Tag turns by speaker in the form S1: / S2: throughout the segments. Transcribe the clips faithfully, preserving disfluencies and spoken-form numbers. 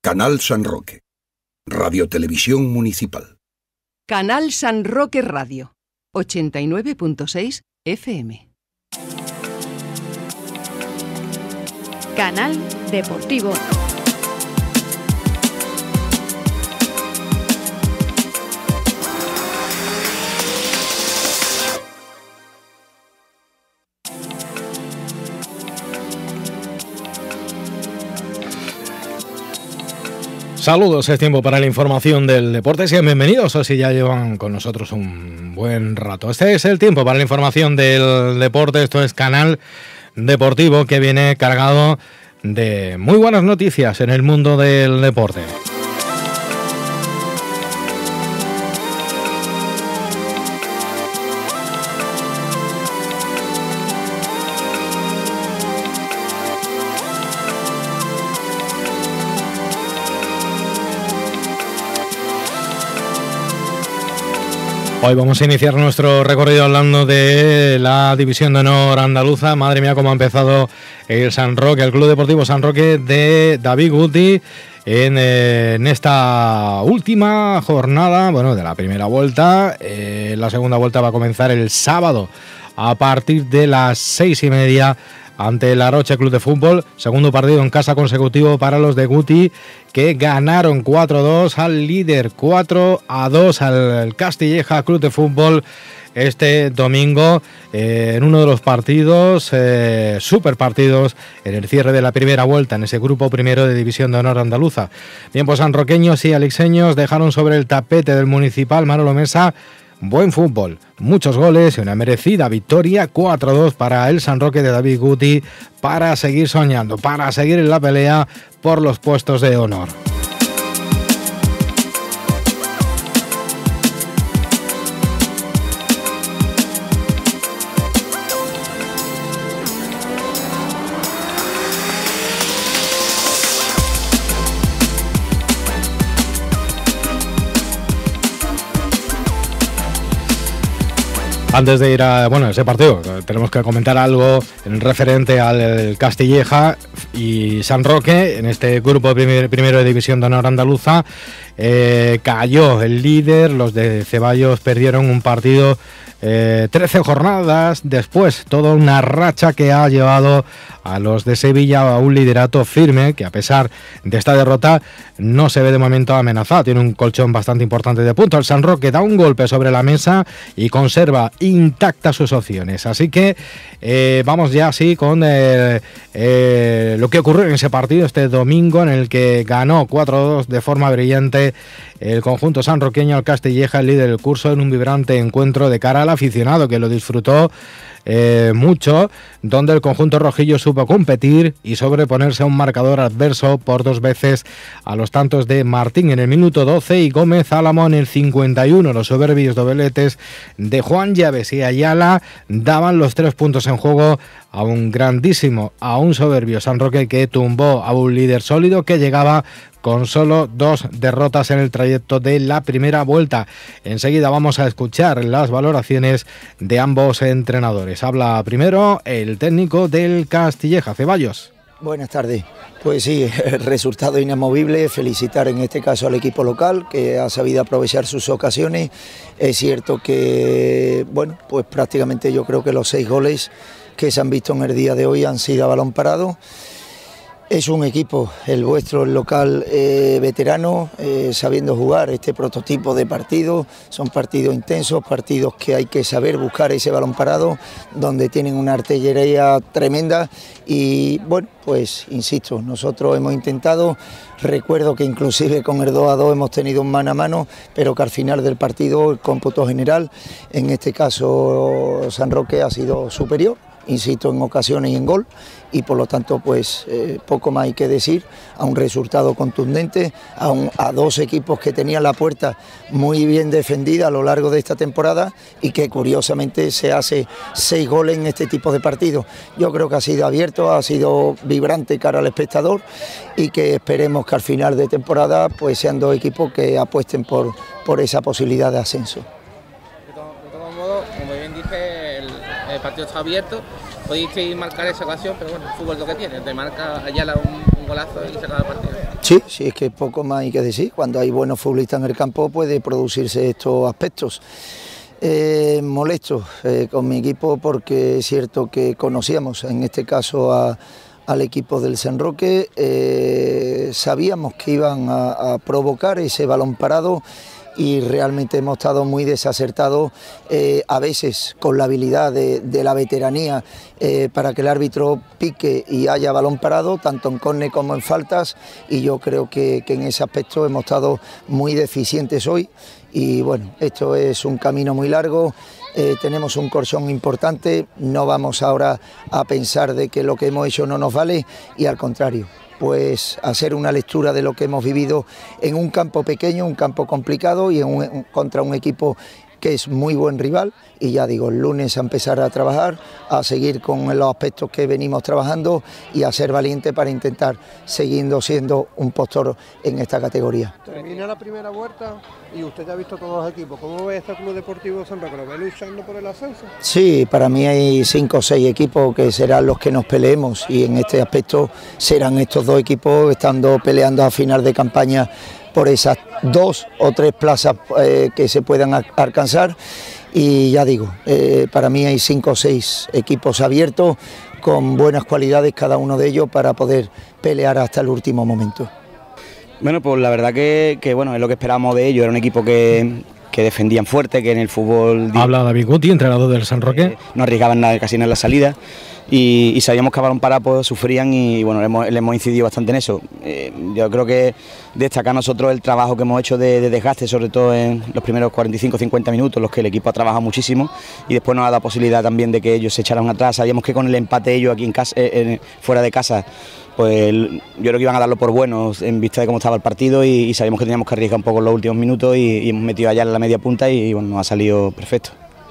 S1: Canal San Roque. Radio Televisión Municipal.
S2: Canal San Roque Radio. ochenta y nueve punto seis F M.
S3: Canal Deportivo.
S4: Saludos, es tiempo para la información del deporte. Sean bienvenidos o si ya llevan con nosotros un buen rato. Este es el tiempo para la información del deporte. Esto es Canal Deportivo, que viene cargado de muy buenas noticias en el mundo del deporte. Hoy vamos a iniciar nuestro recorrido hablando de la División de Honor andaluza. Madre mía, cómo ha empezado el San Roque, el Club Deportivo San Roque de David Guti en, eh, en esta última jornada, bueno, de la primera vuelta. Eh, la segunda vuelta va a comenzar el sábado a partir de las seis y media ante el Aroche Club de Fútbol. Segundo partido en casa consecutivo para los de Guti, que ganaron cuatro a dos al líder, cuatro a dos al Castilleja Club de Fútbol este domingo, eh, en uno de los partidos, eh, super partidos, en el cierre de la primera vuelta, en ese grupo primero de División de Honor andaluza. Bien, pues sanroqueños y alixeños dejaron sobre el tapete del Municipal Manolo Mesa buen fútbol, muchos goles y una merecida victoria, cuatro a dos para el San Roque de David Guti, para seguir soñando, para seguir en la pelea por los puestos de honor. Antes de ir a bueno ese partido, tenemos que comentar algo en referente al Castilleja y San Roque en este grupo primer, primero de División de Honor andaluza. Eh, cayó el líder, los de Ceballos perdieron un partido eh, trece jornadas después, toda una racha que ha llevado a los de Sevilla a un liderato firme, que a pesar de esta derrota no se ve de momento amenazado, tiene un colchón bastante importante de puntos. El San Roque da un golpe sobre la mesa y conserva intactas sus opciones, así que eh, vamos ya así con eh, eh, lo que ocurrió en ese partido este domingo, en el que ganó cuatro a dos de forma brillante el conjunto sanroqueño al Castilleja, el líder del curso, en un vibrante encuentro de cara al aficionado, que lo disfrutó Eh, mucho, donde el conjunto rojillo supo competir y sobreponerse a un marcador adverso por dos veces a los tantos de Martín en el minuto doce y Gómez Álamo en el cincuenta y uno. Los soberbios dobletes de Juan Llaves y Ayala daban los tres puntos en juego a un grandísimo, a un soberbio San Roque, que tumbó a un líder sólido que llegaba con solo dos derrotas en el trayecto de la primera vuelta. Enseguida vamos a escuchar las valoraciones de ambos entrenadores. Habla primero el técnico del Castilleja, Ceballos.
S5: Buenas tardes. Pues sí, el resultado inamovible. Felicitar en este caso al equipo local, que ha sabido aprovechar sus ocasiones. Es cierto que, bueno, pues prácticamente yo creo que los seis goles que se han visto en el día de hoy han sido a balón parado. Es un equipo, el vuestro, el local, eh, veterano, eh, sabiendo jugar este prototipo de partidos. Son partidos intensos, partidos que hay que saber buscar ese balón parado, donde tienen una artillería tremenda y, bueno, pues insisto, nosotros hemos intentado, recuerdo que inclusive con el dos a dos hemos tenido un mano a mano, pero que al final del partido el cómputo general, en este caso San Roque, ha sido superior. Insisto, en ocasiones y en gol, y por lo tanto pues eh, poco más hay que decir, a un resultado contundente, a, un, a dos equipos que tenían la puerta muy bien defendida a lo largo de esta temporada y que curiosamente se hace seis goles en este tipo de partidos. Yo creo que ha sido abierto, ha sido vibrante cara al espectador y que esperemos que al final de temporada pues sean dos equipos que apuesten por, por esa posibilidad de ascenso.
S6: De todo, de todo modo, como bien dije, el, el partido está abierto, pudiste marcar esa ocasión, pero bueno, el fútbol es lo que tiene, te marca Ayala un, un golazo y se acaba el partido.
S5: Sí, sí, es que poco más hay que decir. Cuando hay buenos futbolistas en el campo puede producirse estos aspectos. Eh, molesto eh, con mi equipo porque es cierto que conocíamos en este caso a, al equipo del San Roque, eh, sabíamos que iban a, a provocar ese balón parado y realmente hemos estado muy desacertados, eh, a veces con la habilidad de, de la veteranía eh, para que el árbitro pique y haya balón parado, tanto en córner como en faltas, y yo creo que, que en ese aspecto hemos estado muy deficientes hoy y bueno, esto es un camino muy largo. Eh, tenemos un colchón importante, no vamos ahora a pensar de que lo que hemos hecho no nos vale y al contrario, pues hacer una lectura de lo que hemos vivido en un campo pequeño, un campo complicado y en un, contra un equipo que es muy buen rival y ya digo, el lunes a empezar a trabajar, a seguir con los aspectos que venimos trabajando y a ser valiente para intentar seguir siendo un postor en esta categoría.
S3: Termina la primera vuelta y usted ya ha visto todos los equipos. ¿Cómo ve este Club Deportivo San Roque? ¿Lo ve luchando por el ascenso? Sí, para mí hay cinco o seis equipos que serán los que nos peleemos y en este aspecto serán estos dos equipos estando peleando a final de campaña por esas dos o tres plazas eh, que se puedan alcanzar y ya digo, eh, para mí hay cinco o seis equipos abiertos con buenas cualidades cada uno de ellos para poder pelear hasta el último momento.
S7: Bueno, pues la verdad que, que bueno, es lo que esperábamos de ellos, era un equipo que, que defendían fuerte, que en el fútbol...
S4: Habla David Guti, entrenador del San Roque.
S7: Eh, no arriesgaban nada casi en la salida. Y, y sabíamos que a balón parado pues, sufrían y bueno, le hemos, le hemos incidido bastante en eso. Eh, yo creo que destacar nosotros el trabajo que hemos hecho de, de desgaste, sobre todo en los primeros cuarenta y cinco a cincuenta minutos, los que el equipo ha trabajado muchísimo y después nos ha dado posibilidad también de que ellos se echaran atrás. Sabíamos que con el empate ellos aquí en casa, eh, fuera de casa, pues yo creo que iban a darlo por bueno en vista de cómo estaba el partido y, y sabíamos que teníamos que arriesgar un poco en los últimos minutos y, y hemos metido allá en la media punta y, y bueno, nos ha salido perfecto.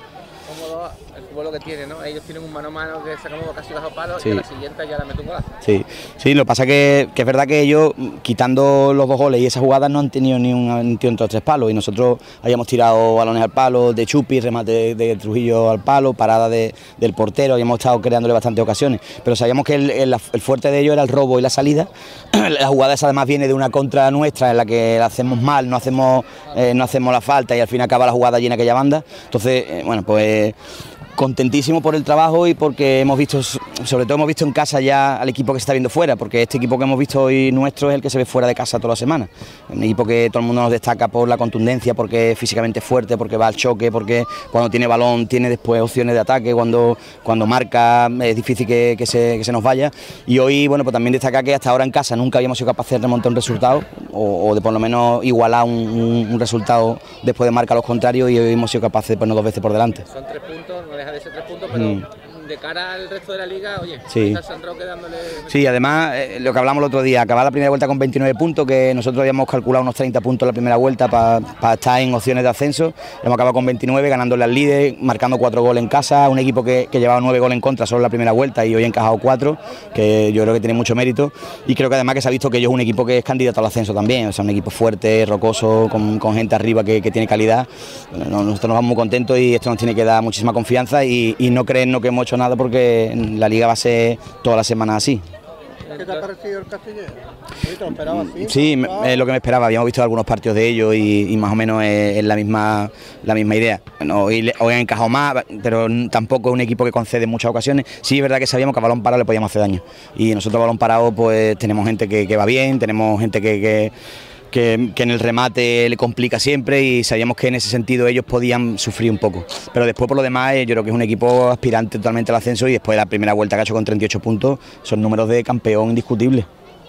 S6: Lo que tiene, ¿no? Ellos tienen un mano a mano que sacamos casi bajo palo
S7: sí.
S6: Y a la siguiente ya la mete un golazo.
S7: Sí, sí, lo que pasa que, que es verdad que ellos, quitando los dos goles y esas jugadas, no han tenido ni un, un tiro entre los tres palos y nosotros habíamos tirado balones al palo, de Chupi, remate de, de Trujillo al palo, parada de, del portero, habíamos estado creándole bastantes ocasiones, pero sabíamos que el, el, el fuerte de ellos era el robo y la salida. La jugada esa además viene de una contra nuestra en la que la hacemos mal, no hacemos, eh, no hacemos la falta y al fin acaba la jugada allí en aquella banda, entonces, eh, bueno, pues... contentísimo por el trabajo y porque hemos visto, sobre todo hemos visto en casa ya al equipo que se está viendo fuera, porque este equipo que hemos visto hoy nuestro es el que se ve fuera de casa toda la semana. Un equipo que todo el mundo nos destaca por la contundencia, porque es físicamente fuerte, porque va al choque, porque cuando tiene balón tiene después opciones de ataque, cuando, cuando marca es difícil que, que, se, que se nos vaya. Y hoy, bueno, pues también destacar que hasta ahora en casa nunca habíamos sido capaces de remontar un resultado o, o de por lo menos igualar un, un, un resultado después de marcar a los contrarios y hoy hemos sido capaces de ponernos dos veces por delante.
S6: Son tres puntos, no deja de ser tres puntos, pero mm. de cara al resto de la liga, oye,
S7: sí.
S6: está San Roque dándole...
S7: Sí, además, eh, lo que hablamos el otro día, acabar la primera vuelta con veintinueve puntos, que nosotros habíamos calculado unos treinta puntos la primera vuelta para pa estar en opciones de ascenso, hemos acabado con veintinueve, ganándole al líder, marcando cuatro goles en casa, un equipo que, que llevaba nueve goles en contra solo la primera vuelta y hoy ha encajado cuatro, que yo creo que tiene mucho mérito, y creo que además que se ha visto que ellos es un equipo que es candidato al ascenso también, o sea, un equipo fuerte, rocoso, con, con gente arriba que, que tiene calidad. Bueno, nosotros nos vamos muy contentos y esto nos tiene que dar muchísima confianza y, y no creernos que hemos hecho nada porque la liga va a ser toda la semana así.
S3: ¿Qué te ha parecido el Castillejo? ¿Te lo esperabas así?
S7: Sí, es lo que me esperaba. Habíamos visto algunos partidos de ellos y, y más o menos es, es la misma la misma idea. Bueno, hoy, hoy han encajado más, pero tampoco es un equipo que concede en muchas ocasiones. Sí, es verdad que sabíamos que a balón parado le podíamos hacer daño. Y nosotros a balón parado pues tenemos gente que, que va bien, tenemos gente que... que Que, que en el remate le complica siempre y sabíamos que en ese sentido ellos podían sufrir un poco. Pero después por lo demás yo creo que es un equipo aspirante totalmente al ascenso y después de la primera vuelta que ha hecho con treinta y ocho puntos son números de campeón indiscutibles.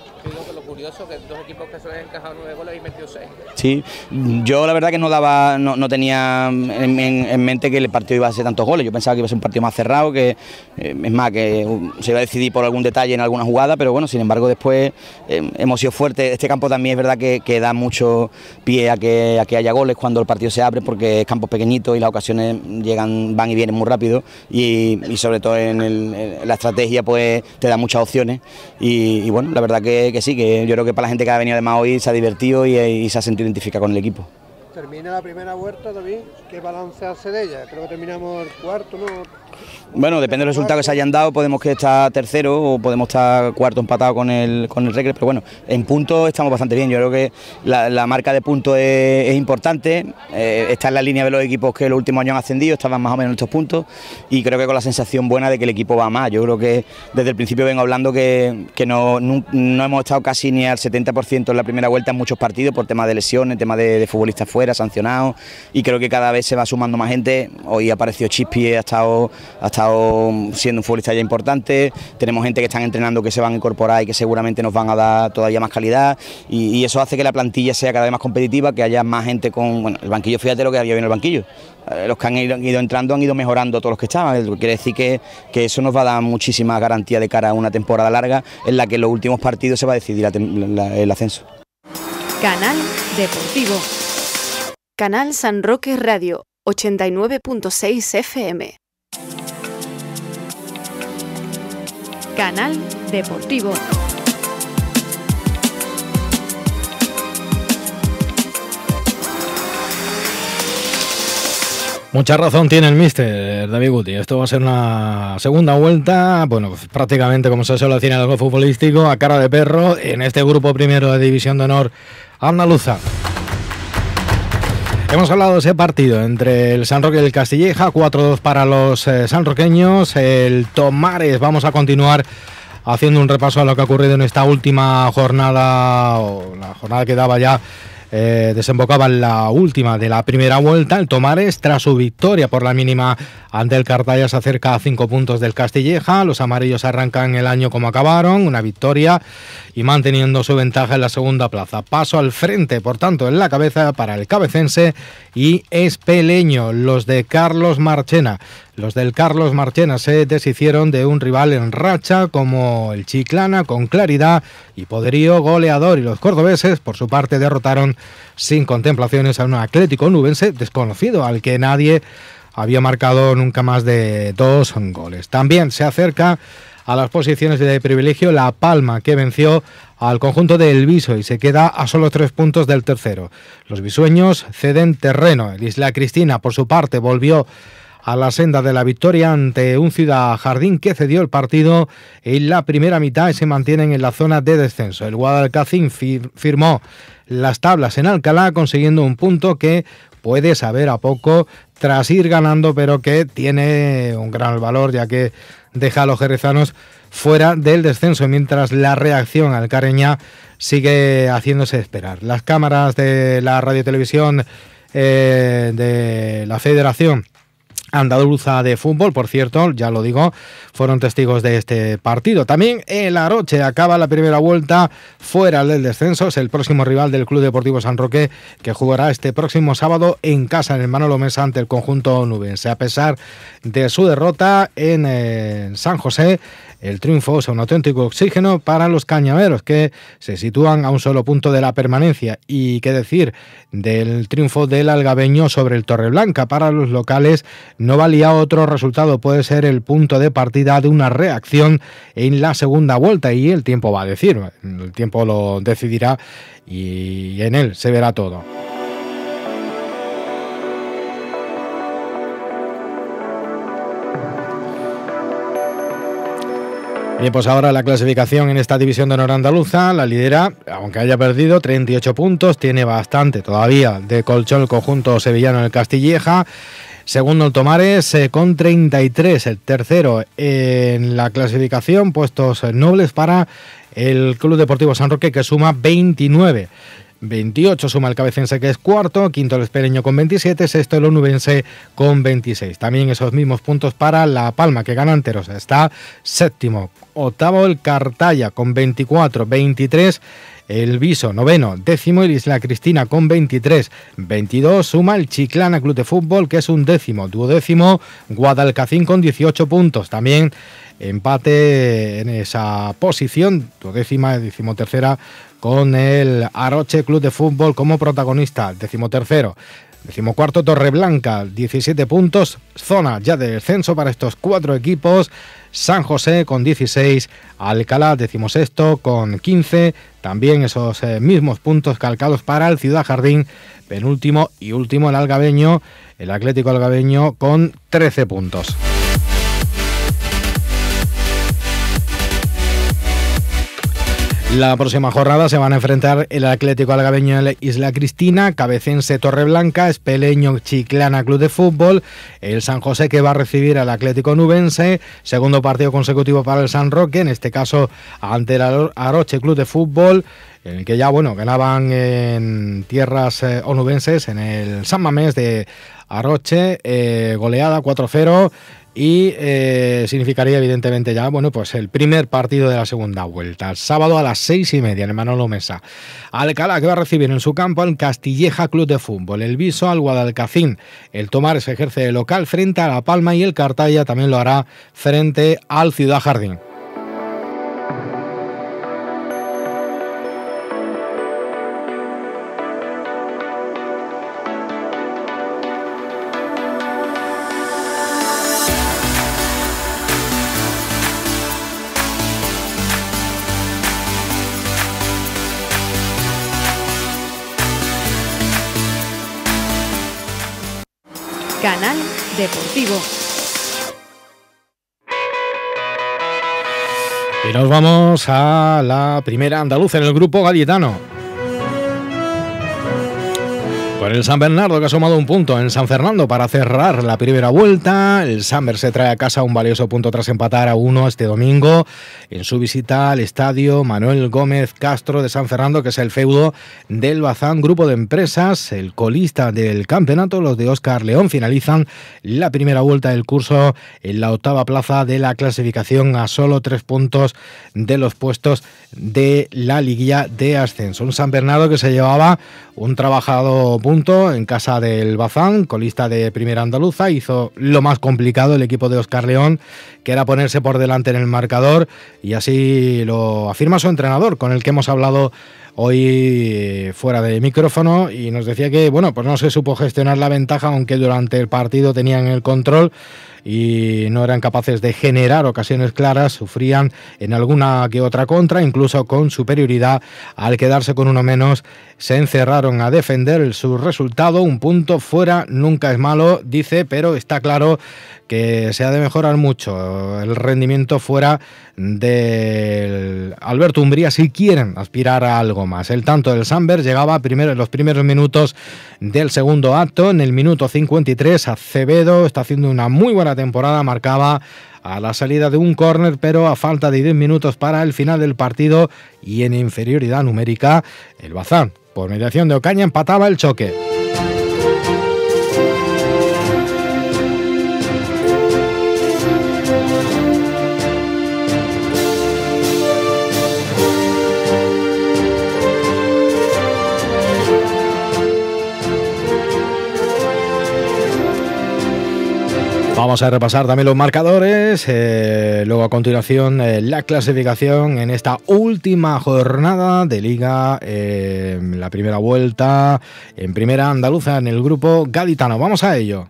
S6: Lo curioso que dos equipos que suelen encajar nueve goles y metido seis.
S7: Sí, yo la verdad que no daba, no, no tenía en, en, en mente que el partido iba a ser tantos goles. Yo pensaba que iba a ser un partido más cerrado, que eh, es más, que uh, se iba a decidir por algún detalle en alguna jugada, pero bueno, sin embargo después eh, hemos sido fuertes. Este campo también es verdad que, que da mucho pie a que, a que haya goles cuando el partido se abre, porque es campo pequeñito y las ocasiones llegan, van y vienen muy rápido y, y sobre todo en, el, en la estrategia pues te da muchas opciones y, y bueno, la verdad que, que sí, que yo creo que para la gente que ha venido además hoy se ha divertido y, y se ha sentido identificado con el equipo.
S3: Termina la primera vuelta, David, ¿qué balance hace de ella? Creo que terminamos el cuarto, ¿no?
S7: Bueno, depende de los resultados que se hayan dado, podemos que estar tercero o podemos estar cuarto empatado con el con el Recre, pero bueno, en puntos estamos bastante bien. Yo creo que la, la marca de puntos es, es importante, eh, está en la línea de los equipos que los últimos años han ascendido, estaban más o menos en estos puntos y creo que con la sensación buena de que el equipo va más. Yo creo que desde el principio vengo hablando que, que no, no, no hemos estado casi ni al setenta por ciento en la primera vuelta en muchos partidos por temas de lesiones, temas de, de futbolistas fuera, sancionados, y creo que cada vez se va sumando más gente. Hoy apareció Chispi, ha estado, ha estado siendo un futbolista ya importante, tenemos gente que están entrenando que se van a incorporar y que seguramente nos van a dar todavía más calidad y, y eso hace que la plantilla sea cada vez más competitiva, que haya más gente con, bueno, el banquillo, fíjate lo que había en el banquillo, eh, los que han ido, ido entrando han ido mejorando todos los que estaban, quiere decir que, que eso nos va a dar muchísima garantía de cara a una temporada larga en la que en los últimos partidos se va a decidir la, la, el ascenso.
S8: Canal Deportivo. Canal San Roque Radio, ochenta y nueve punto seis F M. Canal Deportivo.
S4: Mucha razón tiene el míster David Guti. Esto va a ser una segunda vuelta, bueno, pues prácticamente como se suele decir en algo futbolístico, a cara de perro en este grupo primero de División de Honor andaluza. Hemos hablado de ese partido entre el San Roque y el Castilleja, cuatro dos para los eh, sanroqueños. El Tomares, vamos a continuar haciendo un repaso a lo que ha ocurrido en esta última jornada, o la jornada que daba ya, eh, desembocaba en la última de la primera vuelta. El Tomares, tras su victoria por la mínima ante el Cartaya, se acerca a cinco puntos del Castilleja. Los amarillos arrancan el año como acabaron, una victoria y manteniendo su ventaja en la segunda plaza. Paso al frente, por tanto, en la cabeza para el cabecense y Espeleño, los de Carlos Marchena. Los del Carlos Marchena se deshicieron de un rival en racha como el Chiclana, con claridad y poderío goleador, y los cordobeses, por su parte, derrotaron sin contemplaciones a un Atlético Nubense desconocido, al que nadie había marcado nunca más de dos goles. También se acerca a las posiciones de privilegio La Palma, que venció al conjunto de El Viso y se queda a solo tres puntos del tercero. Los visueños ceden terreno. El Isla Cristina, por su parte, volvió a la senda de la victoria ante un Ciudad Jardín que cedió el partido en la primera mitad y se mantienen en la zona de descenso. El Guadalcacín fir- firmó las tablas en Alcalá, consiguiendo un punto que puede saber a poco tras ir ganando, pero que tiene un gran valor, ya que deja a los jerezanos fuera del descenso, mientras la reacción alcareña sigue haciéndose esperar. Las cámaras de la radiotelevisión eh, de la Federación Andaluza de Fútbol, por cierto, ya lo digo, fueron testigos de este partido. También el Aroche acaba la primera vuelta fuera del descenso. Es el próximo rival del Club Deportivo San Roque, que jugará este próximo sábado en casa en el Manolo Mesa ante el conjunto nubense. A pesar de su derrota en eh, San José, el triunfo es un auténtico oxígeno para los cañaveros, que se sitúan a un solo punto de la permanencia. Y qué decir del triunfo del Algabeño sobre el Torreblanca. Para los locales no valía otro resultado, puede ser el punto de partida de una reacción en la segunda vuelta, y el tiempo va a decir, el tiempo lo decidirá y en él se verá todo. Bien, pues ahora la clasificación en esta división de honor andaluza la lidera, aunque haya perdido, treinta y ocho puntos, tiene bastante todavía de colchón el conjunto sevillano en el Castilleja. Segundo el Tomares eh, con treinta y tres, el tercero en la clasificación, puestos nobles para el Club Deportivo San Roque, que suma veintinueve. veintiocho suma el Cabecense, que es cuarto, quinto el Espeleño con veintisiete, sexto el Onubense con veintiséis. También esos mismos puntos para La Palma, que gana enteros, está séptimo. Octavo el Cartaya con veinticuatro, veintitrés el Viso, noveno, décimo el Isla Cristina con veintitrés, veintidós suma el Chiclana Club de Fútbol, que es un décimo, duodécimo Guadalcacín con dieciocho puntos, también empate en esa posición, duodécima, decimotercera con el Aroche Club de Fútbol como protagonista, decimotercero. Decimocuarto Torreblanca, diecisiete puntos, zona ya de descenso para estos cuatro equipos. San José con dieciséis, Alcalá decimosexto con quince, también esos eh, mismos puntos calcados para el Ciudad Jardín, penúltimo y último el Algabeño, el Atlético Algabeño con trece puntos. La próxima jornada se van a enfrentar el Atlético Algabeño Isla Cristina, Cabecense Torreblanca, Espeleño Chiclana Club de Fútbol, el San José que va a recibir al Atlético Nubense, segundo partido consecutivo para el San Roque, en este caso ante el Aroche Club de Fútbol, en el que ya bueno ganaban en tierras eh, onubenses en el San Mamés de Aroche, eh, goleada cuatro cero. Y eh, significaría evidentemente ya, bueno, pues el primer partido de la segunda vuelta. El sábado a las seis y media en el Manolo Mesa. Alcalá que va a recibir en su campo al Castilleja Club de Fútbol. El Viso al Guadalcacín. El Tomares ejerce de local frente a La Palma y el Cartaya también lo hará frente al Ciudad Jardín.
S8: Canal Deportivo.
S4: Y nos vamos a la primera andaluza en el grupo gaditano. Con el San Bernardo que ha sumado un punto en San Fernando para cerrar la primera vuelta. El Samber se trae a casa un valioso punto tras empatar a uno este domingo en su visita al estadio Manuel Gómez Castro de San Fernando, que es el feudo del Bazán Grupo de Empresas. El colista del campeonato, los de Óscar León, finalizan la primera vuelta del curso en la octava plaza de la clasificación, a solo tres puntos de los puestos de la liguilla de ascenso. Un San Bernardo que se llevaba un trabajado punto en casa del Bazán, colista de primera andaluza. Hizo lo más complicado el equipo de Óscar León, que era ponerse por delante en el marcador, y así lo afirma su entrenador, con el que hemos hablado hoy fuera de micrófono, y nos decía que bueno, pues no se supo gestionar la ventaja, aunque durante el partido tenían el control y no eran capaces de generar ocasiones claras, sufrían en alguna que otra contra, incluso con superioridad. Al quedarse con uno menos, se encerraron a defender su resultado. Un punto fuera nunca es malo, dice, pero está claro que se ha de mejorar mucho el rendimiento fuera del Alberto Umbría si quieren aspirar a algo más. El tanto del Samber llegaba primero en los primeros minutos del segundo acto. En el minuto cincuenta y tres, Acevedo está haciendo una muy buena temporada, marcaba a la salida de un córner, pero a falta de diez minutos para el final del partido y en inferioridad numérica, el Bazán, por mediación de Ocaña, empataba el choque. Vamos a repasar también los marcadores, eh, luego a continuación eh, la clasificación en esta última jornada de Liga, eh, la primera vuelta en primera andaluza en el grupo gaditano. Vamos a ello.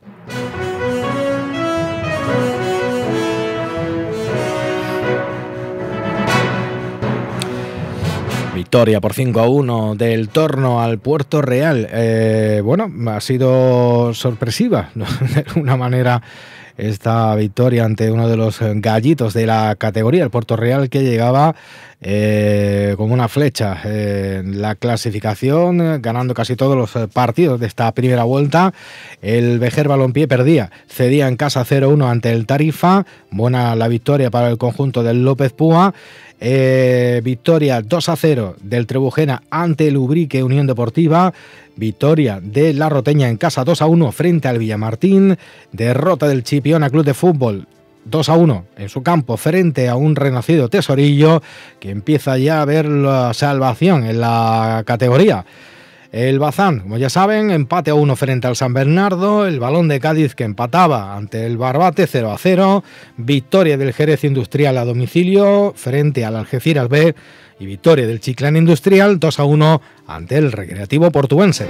S4: Victoria por cinco a uno del Torno al Puerto Real. Eh, bueno, ha sido sorpresiva, ¿no? De alguna manera, esta victoria ante uno de los gallitos de la categoría, el Puerto Real, que llegaba eh, como una flecha eh, en la clasificación, ganando casi todos los partidos de esta primera vuelta. El Vejer Balompié perdía, cedía en casa cero uno ante el Tarifa. Buena la victoria para el conjunto del López Púa. Eh, victoria dos a cero del Trebujena ante el Ubrique Unión Deportiva. Victoria de la Roteña en casa dos a uno frente al Villamartín. Derrota del Chipiona Club de Fútbol dos a uno en su campo frente a un renacido Tesorillo, que empieza ya a ver la salvación en la categoría. El Bazán, como ya saben, empate a uno frente al San Bernardo. El Balón de Cádiz, que empataba ante el Barbate cero a cero. Victoria del Jerez Industrial a domicilio frente al Algeciras B. Y victoria del Chiclana Industrial dos a uno ante el Recreativo Portuense.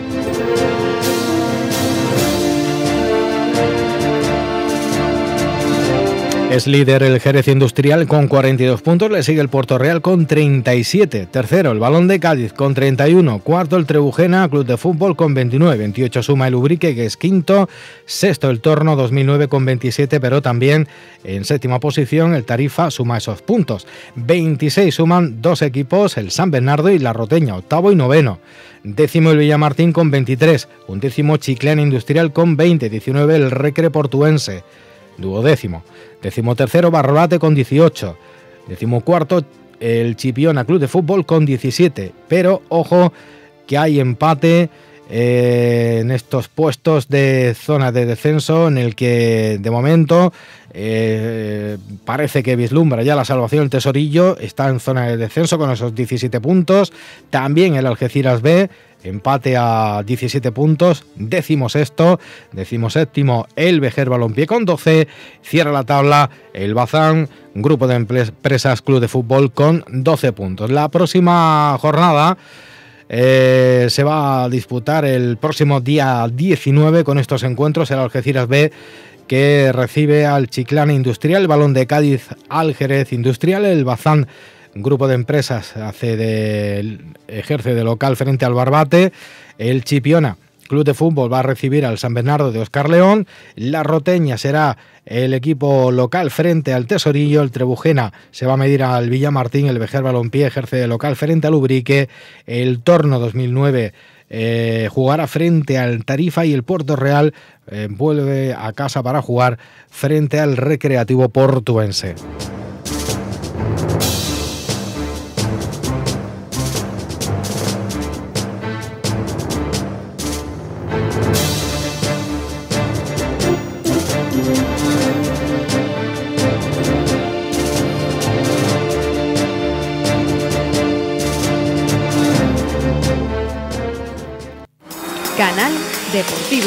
S4: Es líder el Jerez Industrial con cuarenta y dos puntos, le sigue el Puerto Real con treinta y siete, tercero el Balón de Cádiz con treinta y uno, cuarto el Trebujena Club de Fútbol con veintinueve, veintiocho suma el Ubrique, que es quinto, sexto el Torno dos mil nueve con veintisiete, pero también en séptima posición el Tarifa suma esos puntos, veintiséis suman dos equipos, el San Bernardo y la Roteña, octavo y noveno. Décimo el Villamartín con veintitrés, un décimo Chiclana Industrial con veinte, diecinueve el Recre Portuense, duodécimo. Décimo tercero Barrolate con dieciocho, décimo cuarto el Chipiona Club de Fútbol con diecisiete, pero ojo que hay empate eh, en estos puestos de zona de descenso en el que de momento eh, parece que vislumbra ya la salvación el Tesorillo, está en zona de descenso con esos diecisiete puntos, también el Algeciras B, empate a diecisiete puntos, décimo sexto, décimo séptimo el Vejer Balompié con doce, cierra la tabla el Bazán, Grupo de Empresas Club de Fútbol con doce puntos. La próxima jornada eh, se va a disputar el próximo día diecinueve con estos encuentros, el Algeciras B que recibe al Chiclana Industrial, el Balón de Cádiz al Jerez Industrial, el Bazán Grupo de Empresas hace de, ejerce de local frente al Barbate, el Chipiona Club de Fútbol va a recibir al San Bernardo de Óscar León, la Roteña será el equipo local frente al Tesorillo, el Trebujena se va a medir al Villamartín, el Vejer Balompié ejerce de local frente al Ubrique, el Torno dos mil nueve eh, jugará frente al Tarifa y el Puerto Real eh, vuelve a casa para jugar frente al Recreativo Portuense.
S8: Canal Deportivo.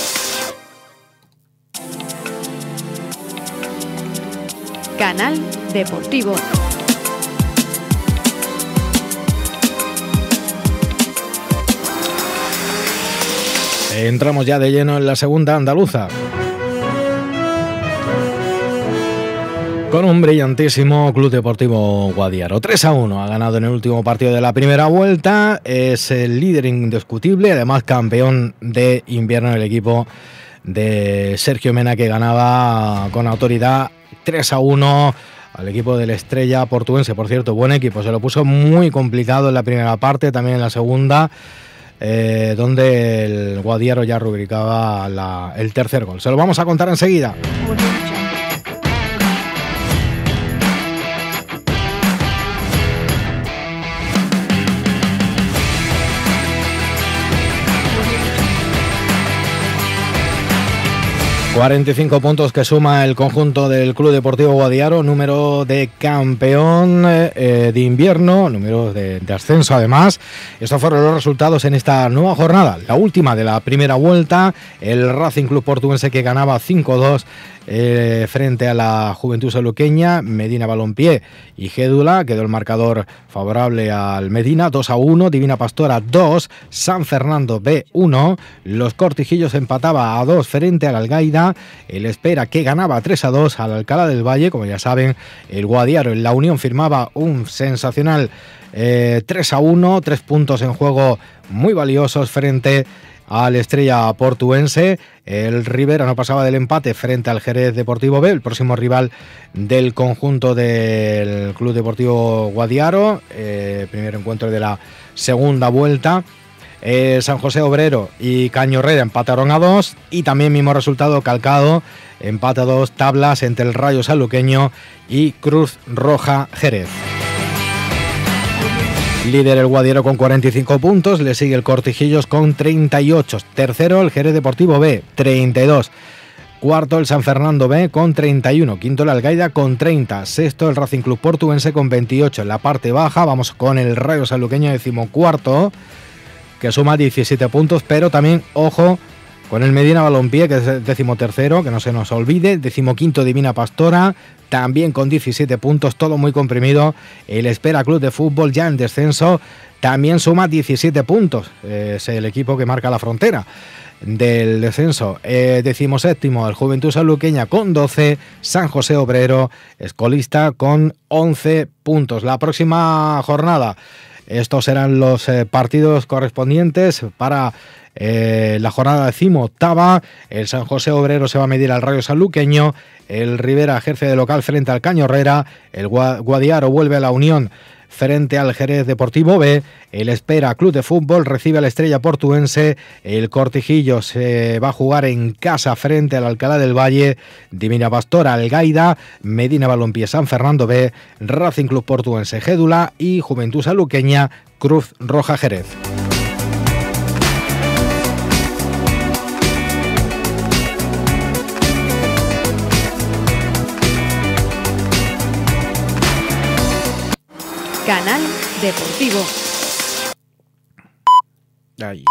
S8: Canal Deportivo.
S4: Entramos ya de lleno en la segunda andaluza. Con un brillantísimo Club Deportivo Guadiaro. tres a uno ha ganado en el último partido de la primera vuelta. Es el líder indiscutible, además campeón de invierno el equipo de Sergio Mena, que ganaba con autoridad tres a uno al equipo de la Estrella Portuense. Por cierto, buen equipo, se lo puso muy complicado en la primera parte, también en la segunda, eh, donde el Guadiaro ya rubricaba la, el tercer gol. Se lo vamos a contar enseguida. cuarenta y cinco puntos que suma el conjunto del Club Deportivo Guadiaro, número de campeón eh, de invierno, número de, de ascenso además. Estos fueron los resultados en esta nueva jornada, la última de la primera vuelta. El Racing Club Portuense que ganaba cinco dos eh, frente a la Juventud Saluqueña. Medina Balompié y Gédula, quedó el marcador favorable al Medina, dos a uno. Divina Pastora dos, San Fernando B uno. Los Cortijillos empataba a dos frente al Algaida. El Espera, que ganaba tres a dos al Alcalá del Valle. Como ya saben, el Guadiaro en la Unión firmaba un sensacional eh, tres a uno, tres puntos en juego muy valiosos frente al Estrella Portuense. El Rivera no pasaba del empate frente al Jerez Deportivo B, el próximo rival del conjunto del Club Deportivo Guadiaro, eh, primer encuentro de la segunda vuelta. Eh, San José Obrero y Cañorrera empataron a dos, y también mismo resultado calcado, empate a dos tablas entre el Rayo Sanluqueño y Cruz Roja Jerez. Líder el Guadiaro con cuarenta y cinco puntos, le sigue el Cortijillos con treinta y ocho, tercero el Jerez Deportivo B, treinta y dos, cuarto el San Fernando B con treinta y uno, quinto el Algaida con treinta, sexto el Racing Club Portuense con veintiocho. En la parte baja vamos con el Rayo Sanluqueño decimocuarto, que suma diecisiete puntos, pero también, ojo, con el Medina Balompié, que es decimotercero, que no se nos olvide, decimoquinto Divina Pastora, también con diecisiete puntos, todo muy comprimido. El Espera Club de Fútbol, ya en descenso, también suma diecisiete puntos, es el equipo que marca la frontera. del descenso. Eh, decimoséptimo el Juventud Sanluqueña con doce, San José Obrero es colista con once puntos. La próxima jornada, estos serán los eh, partidos correspondientes para eh, la jornada decimoctava. El San José Obrero se va a medir al Rayo Sanluqueño, el Rivera ejerce de local frente al Cañorrera, el Guadiaro vuelve a la Unión frente al Jerez Deportivo B, el Espera Club de Fútbol recibe a la Estrella Portuense, el Cortijillo se va a jugar en casa frente al Alcalá del Valle, Divina Pastora Algaida, Medina Balompié San Fernando B, Racing Club Portuense Gédula y Juventud Sanluqueña Cruz Roja Jerez.
S8: Canal Deportivo.
S4: Ahí.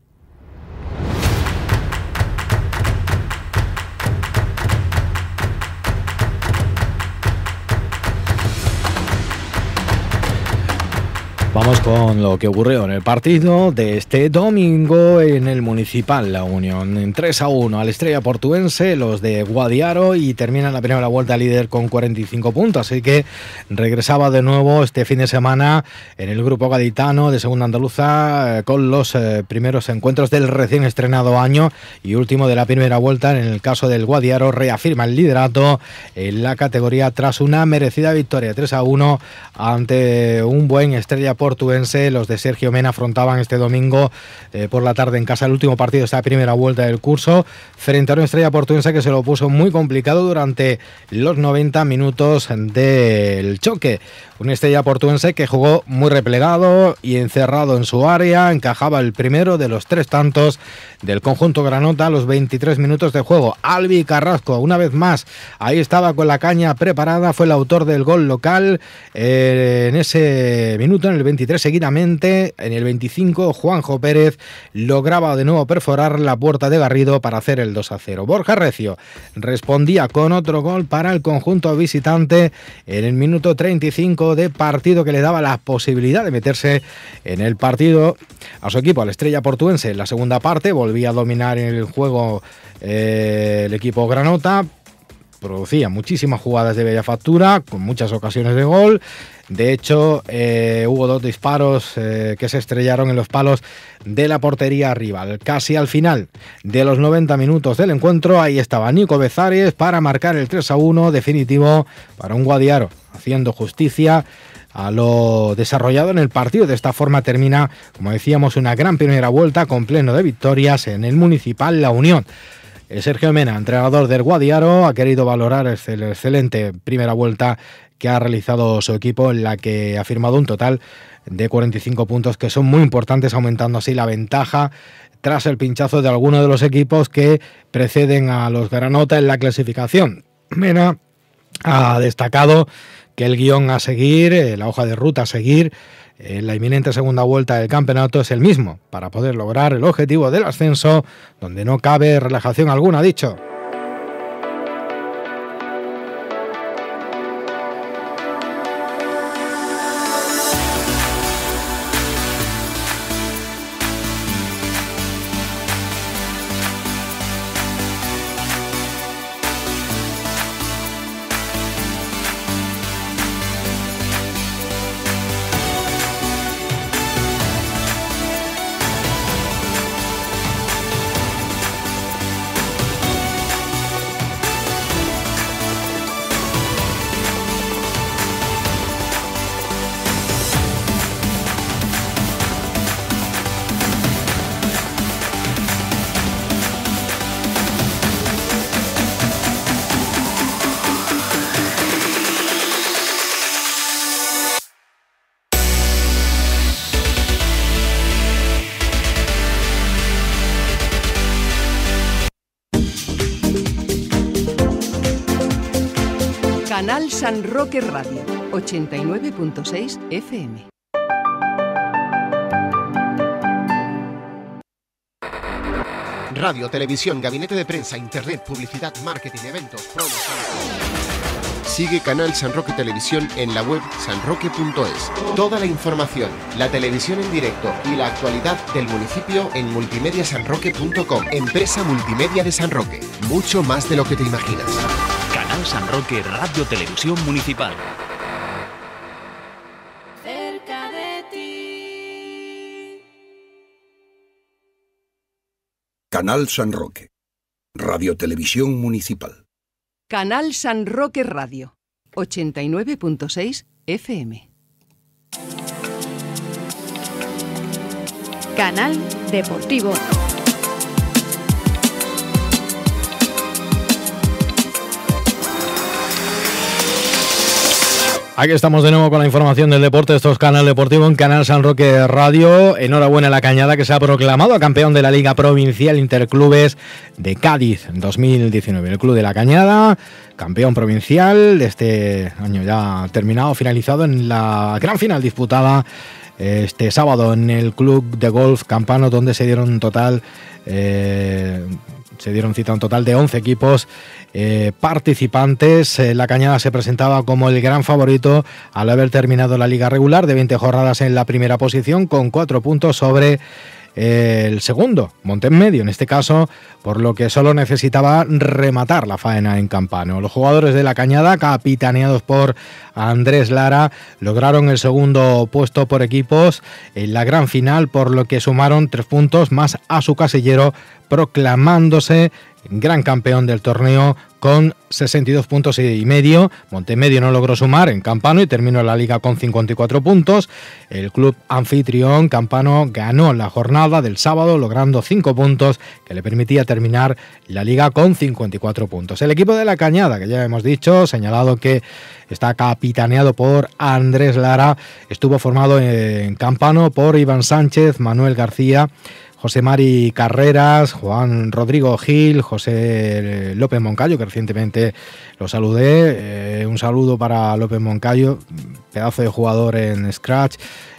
S4: Vamos con lo que ocurrió en el partido de este domingo en el Municipal La Unión. En tres a uno al Estrella Portuense, los de Guadiaro, y terminan la primera vuelta líder con cuarenta y cinco puntos. Así que regresaba de nuevo este fin de semana en el grupo gaditano de Segunda Andaluza eh, con los eh, primeros encuentros del recién estrenado año y último de la primera vuelta. En el caso del Guadiaro, reafirma el liderato en la categoría tras una merecida victoria tres a uno ante un buen Estrella Portuense. Portuense. Los de Sergio Mena afrontaban este domingo eh, por la tarde en casa el último partido de esta primera vuelta del curso frente a una Estrella Portuense que se lo puso muy complicado durante los noventa minutos del choque. Una Estrella Portuense que jugó muy replegado y encerrado en su área, encajaba el primero de los tres tantos del conjunto granota a los veintitrés minutos de juego. Albi Carrasco, una vez más, ahí estaba con la caña preparada, fue el autor del gol local eh, en ese minuto, en el veintitrés seguidamente. En el veinticinco, Juanjo Pérez lograba de nuevo perforar la puerta de Garrido para hacer el dos a cero. Borja Recio respondía con otro gol para el conjunto visitante en el minuto treinta y cinco de partido, que le daba la posibilidad de meterse en el partido a su equipo, a la Estrella Portuense. En la segunda parte volvía a dominar en el juego eh, el equipo granota, producía muchísimas jugadas de bella factura, con muchas ocasiones de gol. De hecho, eh, hubo dos disparos eh, que se estrellaron en los palos de la portería rival. Casi al final de los noventa minutos del encuentro, ahí estaba Nico Bezares para marcar el tres a uno definitivo para un Guadiaro, haciendo justicia a lo desarrollado en el partido. De esta forma termina, como decíamos, una gran primera vuelta con pleno de victorias en el Municipal La Unión. Sergio Mena, entrenador del Guadiaro, ha querido valorar la excelente primera vuelta que ha realizado su equipo, en la que ha firmado un total de cuarenta y cinco puntos, que son muy importantes, aumentando así la ventaja tras el pinchazo de algunos de los equipos que preceden a los granota en la clasificación. Mena ha destacado que el guión a seguir, la hoja de ruta a seguir en la inminente segunda vuelta del campeonato es el mismo, para poder lograr el objetivo del ascenso, donde no cabe relajación alguna, ha dicho.
S2: Canal San Roque Radio, ochenta y nueve punto seis F M.
S9: Radio, televisión, gabinete de prensa, internet, publicidad, marketing, eventos, promoción. Sigue Canal San Roque Televisión en la web sanroque punto es. Toda la información, la televisión en directo y la actualidad del municipio en multimedia san roque punto com. Empresa Multimedia de San Roque. Mucho más de lo que te imaginas.
S10: Canal San Roque Radio Televisión Municipal.
S11: Cerca de ti.
S1: Canal San Roque. Radio Televisión Municipal.
S2: Canal San Roque Radio, ochenta y nueve punto seis F M.
S8: Canal Deportivo.
S4: Aquí estamos de nuevo con la información del deporte. Esto es Canal Deportivo en Canal San Roque Radio. Enhorabuena a la Cañada, que se ha proclamado campeón de la Liga Provincial Interclubes de Cádiz dos mil diecinueve. El Club de la Cañada, campeón provincial de este año ya terminado, finalizado en la gran final disputada este sábado en el Club de Golf Campano, donde se dieron un total eh, se dieron cita un total de once equipos Eh, participantes. Eh, la Cañada se presentaba como el gran favorito al haber terminado la liga regular de veinte jornadas en la primera posición, con cuatro puntos sobre eh, el segundo, Montemedio, en este caso, por lo que solo necesitaba rematar la faena en Campano. Los jugadores de la Cañada, capitaneados por Andrés Lara, lograron el segundo puesto por equipos en la gran final, por lo que sumaron tres puntos más a su casillero, proclamándose gran campeón del torneo con sesenta y dos puntos y medio. Montemedio no logró sumar en Campano y terminó la liga con cincuenta y cuatro puntos. El club anfitrión Campano ganó la jornada del sábado, logrando cinco puntos que le permitía terminar la liga con cincuenta y cuatro puntos. El equipo de la Cañada, que ya hemos dicho, señalado que está capitaneado por Andrés Lara, estuvo formado en Campano por Iván Sánchez, Manuel García, José Mari Carreras, Juan Rodrigo Gil, José López Moncayo, que recientemente lo saludé. Eh, un saludo para López Moncayo, pedazo de jugador en Scratch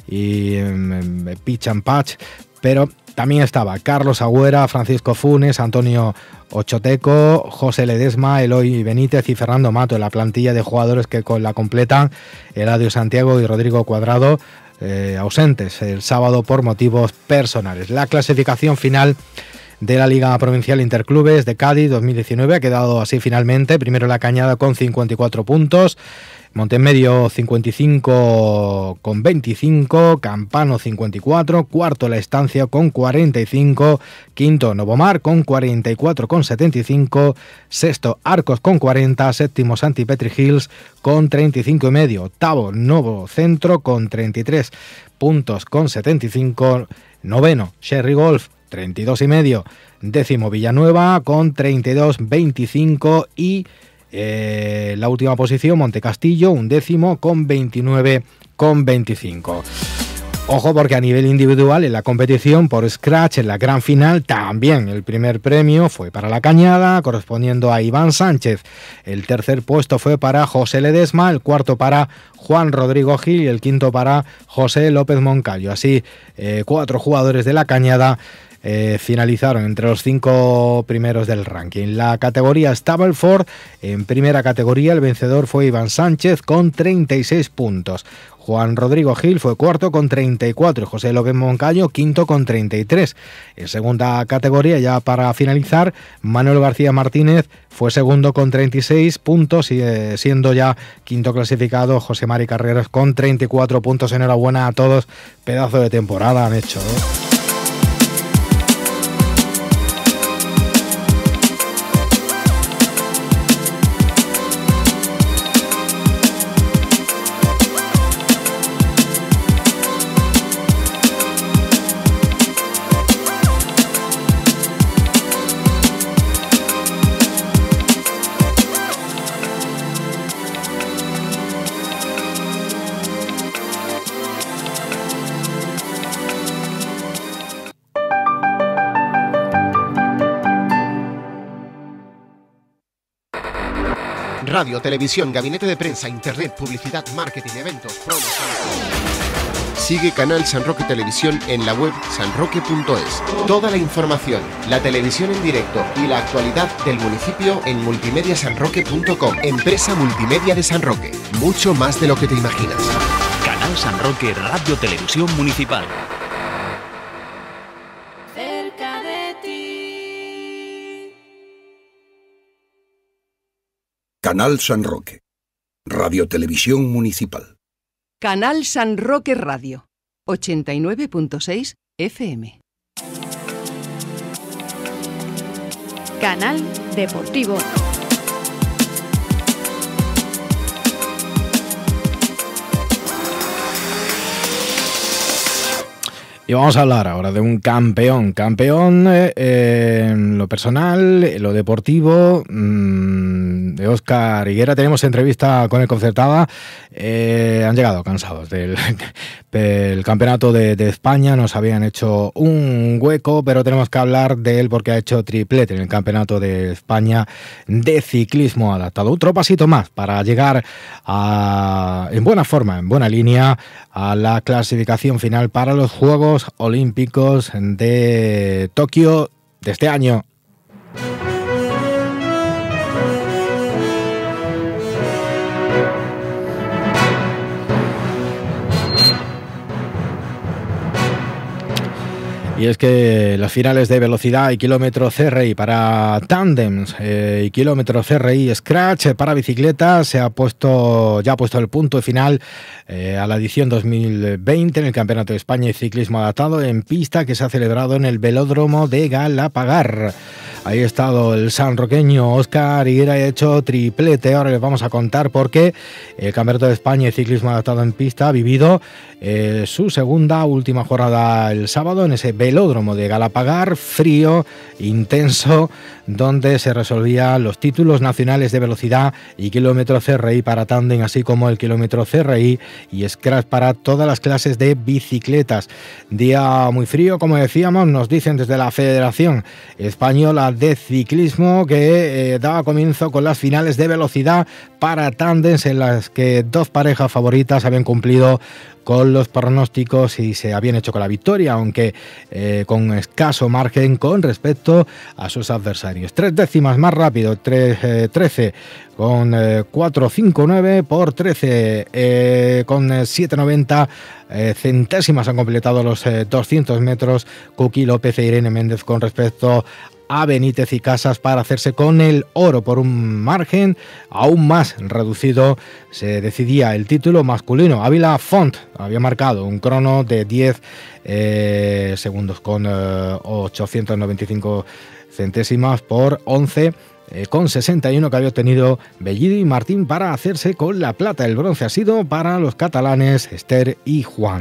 S4: y en, en Pitch and Patch, pero también estaba Carlos Agüera, Francisco Funes, Antonio Ochoteco, José Ledesma, Eloy Benítez y Fernando Mato, en la plantilla de jugadores que con la completan Eladio Santiago y Rodrigo Cuadrado, Eh, ausentes el sábado por motivos personales. La clasificación final de la Liga Provincial Interclubes de Cádiz dos mil diecinueve ha quedado así finalmente. Primero la Cañada con cincuenta y cuatro puntos, Montemedio cincuenta y cinco con veinticinco, Campano cincuenta y cuatro, cuarto La Estancia con cuarenta y cinco, quinto Novomar con cuarenta y cuatro con setenta y cinco, sexto Arcos con cuarenta, séptimo Santi Petri Hills con treinta y cinco y medio, octavo Novo Centro con treinta y tres puntos con setenta y cinco, noveno Sherry Golf treinta y dos y medio, décimo Villanueva con treinta y dos veinticinco y Eh, la última posición Montecastillo, un décimo con veintinueve con veinticinco. Ojo, porque a nivel individual en la competición por Scratch, en la gran final, también el primer premio fue para la Cañada, correspondiendo a Iván Sánchez. El tercer puesto fue para José Ledesma, el cuarto para Juan Rodrigo Gil y el quinto para José López Moncayo. Así, eh, cuatro jugadores de la Cañada Eh, finalizaron entre los cinco primeros del ranking. La categoría Stableford, en primera categoría el vencedor fue Iván Sánchez con treinta y seis puntos. Juan Rodrigo Gil fue cuarto con treinta y cuatro y José López Moncayo quinto con treinta y tres. En segunda categoría, ya para finalizar, Manuel García Martínez fue segundo con treinta y seis puntos y eh, siendo ya quinto clasificado José Mari Carreras con treinta y cuatro puntos. Enhorabuena a todos, pedazo de temporada han hecho, ¿eh?
S9: Radio, televisión, gabinete de prensa, internet, publicidad, marketing, eventos, promoción. Sigue Canal San Roque Televisión en la web sanroque punto es. Toda la información, la televisión en directo y la actualidad del municipio en multimedia san roque punto com. Empresa Multimedia de San Roque. Mucho más de lo que te imaginas.
S10: Canal San Roque Radio Televisión Municipal.
S11: Cerca de ti.
S1: Canal San Roque. Radio Televisión Municipal.
S2: Canal San Roque Radio, ochenta y nueve punto seis F M.
S8: Canal Deportivo.
S4: Y vamos a hablar ahora de un campeón, campeón eh, eh, en lo personal, en lo deportivo, mmm, de Óscar Higuera. Tenemos entrevista con el concertada, eh, han llegado cansados del, del campeonato de, de España, nos habían hecho un hueco, pero tenemos que hablar de él porque ha hecho triplete en el campeonato de España de ciclismo adaptado. Otro pasito más para llegar a, en buena forma, en buena línea, a la clasificación final para los Juegos Olímpicos de Tokio de este año. Y es que las finales de velocidad y kilómetro C R I para tándems eh, y kilómetro C R I Scratch para bicicletas se ha puesto ya ha puesto el punto final eh, a la edición dos mil veinte en el Campeonato de España de Ciclismo Adaptado en pista que se ha celebrado en el velódromo de Galapagar. Ahí ha estado el sanroqueño Óscar Higuera, ha hecho triplete. Ahora les vamos a contar por qué el Campeonato de España de Ciclismo Adaptado en pista ha vivido eh, su segunda última jornada el sábado en ese velódromo de Galapagar, frío, intenso, donde se resolvían los títulos nacionales de velocidad y kilómetro C R I para tándem, así como el kilómetro C R I y Scratch para todas las clases de bicicletas. Día muy frío, como decíamos, nos dicen desde la Federación Española de Ciclismo que eh, daba comienzo con las finales de velocidad para tándems en las que dos parejas favoritas habían cumplido con los pronósticos y se habían hecho con la victoria, aunque eh, con escaso margen con respecto a sus adversarios. Tres décimas más rápido, tres, eh, trece con eh, cuatro cinco nueve por trece eh, con eh, siete noventa eh, centésimas han completado los eh, doscientos metros Kuki López e Irene Méndez con respecto a Benítez y Casas para hacerse con el oro. Por un margen aún más reducido se decidía el título masculino. Ávila Font había marcado un crono de diez eh, segundos con eh, ochocientos noventa y cinco centésimas por once eh, con sesenta y uno que había obtenido Bellido y Martín para hacerse con la plata. El bronce ha sido para los catalanes Esther y Juan.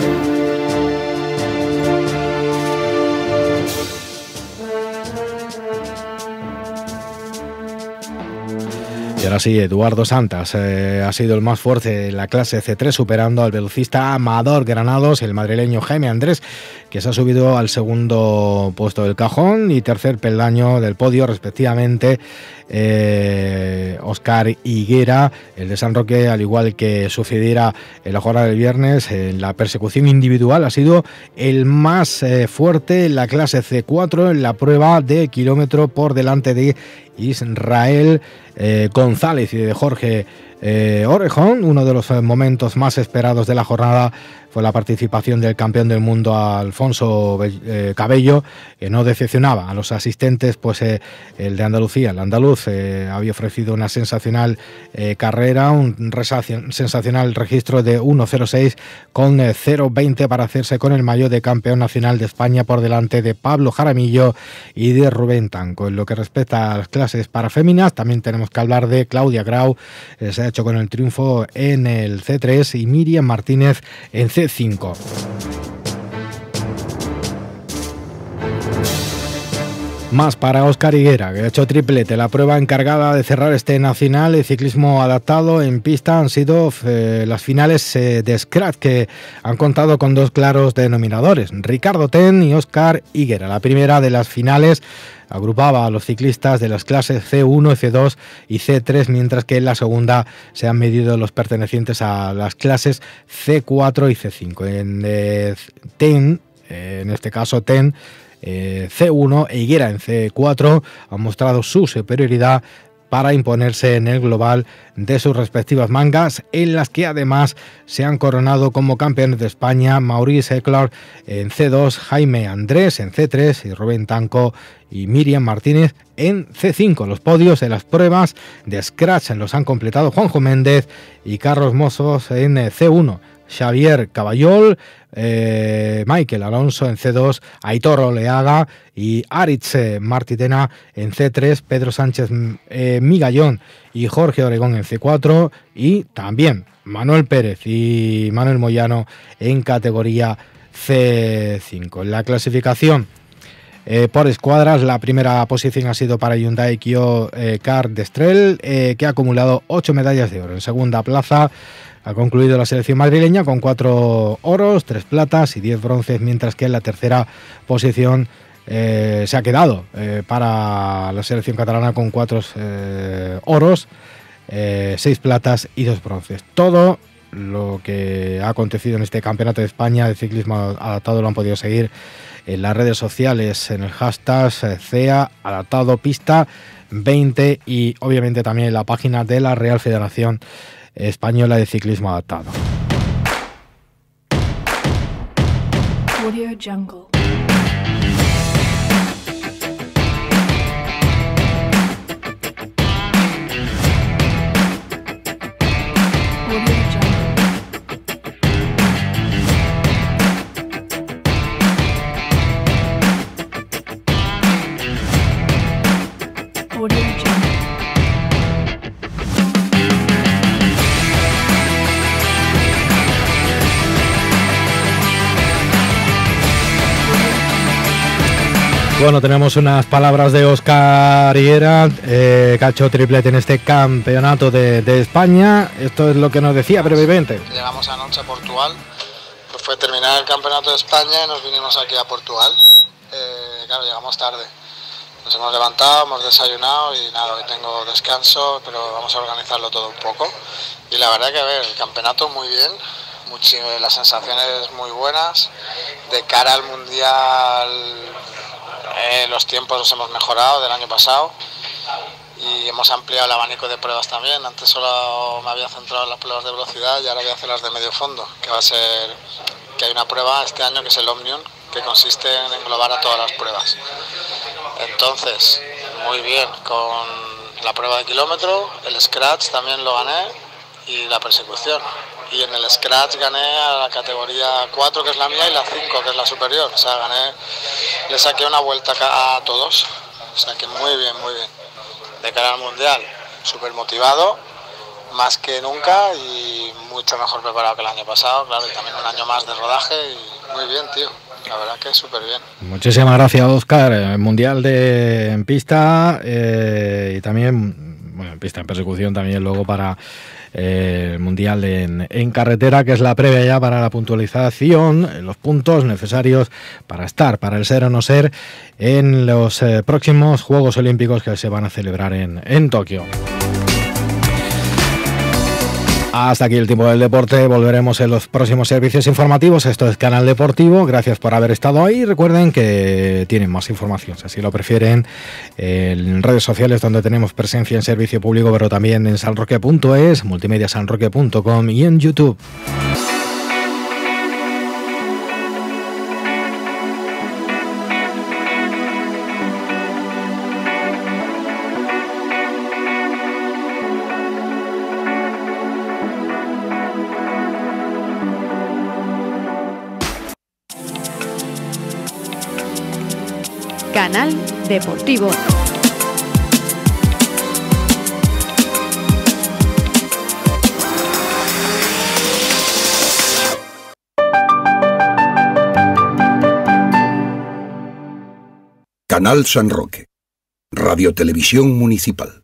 S4: Y ahora sí, Eduardo Santas eh, ha sido el más fuerte en la clase C tres, superando al velocista Amador Granados, el madrileño Jaime Andrés, que se ha subido al segundo puesto del cajón y tercer peldaño del podio, respectivamente. Eh, Óscar Higuera, el de San Roque, al igual que sucediera en la jornada del viernes, en la persecución individual ha sido el más eh, fuerte en la clase C cuatro, en la prueba de kilómetro, por delante de Israel eh, González y de Jorge eh, Orejón. Uno de los momentos más esperados de la jornada fue la participación del campeón del mundo Alfonso eh, Cabello, que no decepcionaba a los asistentes, pues eh, el de Andalucía, el andaluz, eh, había ofrecido una sensacional eh, carrera, un sensacional registro de uno cero seis con eh, cero veinte para hacerse con el maillot de campeón nacional de España por delante de Pablo Jaramillo y de Rubén Tanco. En lo que respecta a las clases para féminas, también tenemos que hablar de Claudia Grau, eh, se ha hecho con el triunfo en el C tres, y Miriam Martínez en C cinco. Más para Óscar Higuera, que ha hecho triplete. La prueba encargada de cerrar este nacional de ciclismo adaptado en pista han sido eh, las finales eh, de Scratch, que han contado con dos claros denominadores, Ricardo Ten y Óscar Higuera. La primera de las finales agrupaba a los ciclistas de las clases C uno, C dos y C tres, mientras que en la segunda se han medido los pertenecientes a las clases C cuatro y C cinco. En eh, TEN, eh, en este caso TEN, eh, C uno e Higuera en C cuatro han mostrado su superioridad para imponerse en el global de sus respectivas mangas, en las que además se han coronado como campeones de España Maurice Eclar en C dos, Jaime Andrés en C tres y Rubén Tanco y Miriam Martínez en C cinco. Los podios de las pruebas de Scratch los han completado Juanjo Méndez y Carlos Mozos en C uno, Xavier Caballol, eh, Michael Alonso en C dos, Aitor Oleaga y Aritz Martitena en C tres, Pedro Sánchez eh, Migallón y Jorge Oregón en C cuatro y también Manuel Pérez y Manuel Moyano en categoría C cinco. En la clasificación Eh, por escuadras, la primera posición ha sido para Hyundai Kia eh, Car Destrel, eh, que ha acumulado ocho medallas de oro. En segunda plaza ha concluido la selección madrileña con cuatro oros, tres platas y diez bronces, mientras que en la tercera posición eh, se ha quedado eh, para la selección catalana con cuatro eh, oros, eh, seis platas y dos bronces. Todo lo que ha acontecido en este Campeonato de España de Ciclismo Adaptado lo han podido seguir en las redes sociales, en el hashtag C E A Adaptado Pista veinte y obviamente también en la página de la Real Federación Española de Ciclismo Adaptado.
S11: Audio Jungle.
S4: Bueno, tenemos unas palabras de Óscar Higuera, eh, que ha hecho triplete en este campeonato de, de España. Esto es lo que nos decía brevemente.
S12: Llegamos anoche a Portugal, pues fue terminar el campeonato de España y nos vinimos aquí a Portugal. Eh, claro, llegamos tarde. Nos hemos levantado, hemos desayunado y nada, hoy tengo descanso, pero vamos a organizarlo todo un poco. Y la verdad que, a ver, el campeonato muy bien, mucho, las sensaciones muy buenas. De cara al Mundial, eh, los tiempos los hemos mejorado del año pasado y hemos ampliado el abanico de pruebas también. Antes solo me había centrado en las pruebas de velocidad y ahora voy a hacer las de medio fondo, que va a ser, que hay una prueba este año que es el Omnium, que consiste en englobar a todas las pruebas. Entonces, muy bien, con la prueba de kilómetro, el Scratch también lo gané y la persecución. Y en el Scratch gané a la categoría cuatro, que es la mía, y la cinco, que es la superior. O sea, gané, le saqué una vuelta a todos. O sea, que muy bien, muy bien. De cara al Mundial, súper motivado, más que nunca y mucho mejor preparado que el año pasado. Claro, y también un año más de rodaje y muy bien, tío. La verdad que súper bien.
S4: Muchísimas gracias, Óscar. El Mundial de en pista eh, y también, bueno, en pista, en persecución también luego para eh, el Mundial en, en carretera, que es la previa ya para la puntualización, los puntos necesarios para estar, para el ser o no ser, en los eh, próximos Juegos Olímpicos que se van a celebrar en, en Tokio. Hasta aquí el tiempo del deporte, volveremos en los próximos servicios informativos. Esto es Canal Deportivo, gracias por haber estado ahí. Recuerden que tienen más información, si así lo prefieren, en redes sociales donde tenemos presencia en servicio público, pero también en sanroque punto es, multimedia sanroque punto com y en YouTube.
S8: Canal Deportivo.
S1: Canal San Roque, Radio Televisión Municipal.